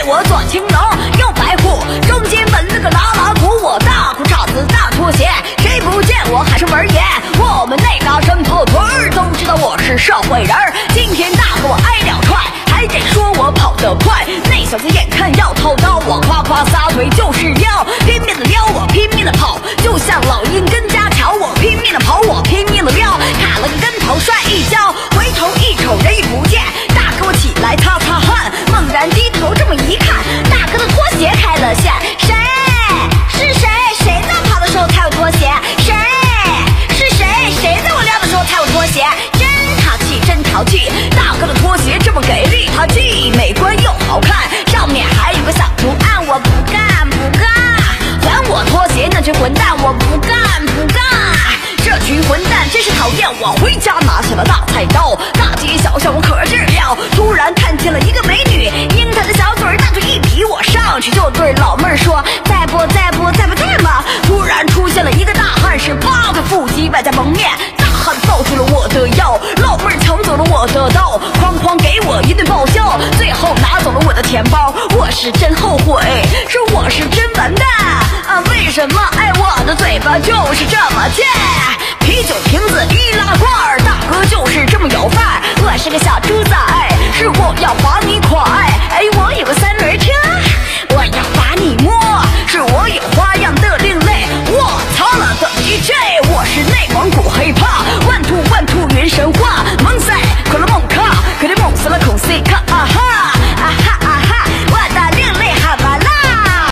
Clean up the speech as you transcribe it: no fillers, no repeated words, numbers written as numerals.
我左青龙，右白虎，中间纹了个拉拉图。我大裤衩子大拖鞋，谁不见我还是门爷。我们那嘎真破屯儿都知道我是社会人儿。今天大哥我挨两踹，还得说我跑得快。那小子眼看要掏刀，我夸夸撒腿就是撩，拼命的撩，我拼命的跑，就像老鹰跟家乔。我拼命的跑，我拼命的撩，卡了个跟头摔一跤，回头一瞅人已不见。大哥我起来擦擦汗，猛然低头这么一看，大哥的拖鞋开了线。谁是谁？谁在跑的时候才有拖鞋？谁是谁？谁在我撩的时候才有拖鞋？真淘气，真淘气！大哥的拖鞋这么给力，它既美观又好看，上面还有个小图案。我不干不干，还我拖鞋那群混蛋！我不干不干，这群混蛋真是讨厌！我回家拿起了大菜刀，大街小巷我可是了。突然看见了一个美女，樱桃的小嘴大腿一比，我上去就对老妹儿说：在不在不在不在吗？突然出现了一个大汉是8个腹肌外加蒙面，大汉抱住了我的腰，老妹儿抢走了我的刀，哐哐给我一顿报销，最后拿走了我的钱包。我是真后悔，说我是真完蛋啊！为什么爱我的嘴巴就是这么贱？啤酒瓶子易拉罐，大哥就是这么有范儿。我是个小猪